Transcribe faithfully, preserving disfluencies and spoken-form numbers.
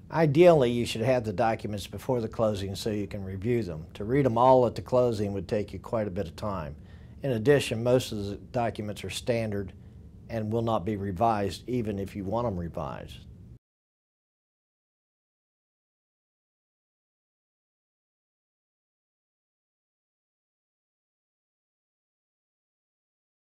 Ideally, you should have the documents before the closing so you can review them. To read them all at the closing would take you quite a bit of time. In addition, most of the documents are standard and will not be revised even if you want them revised.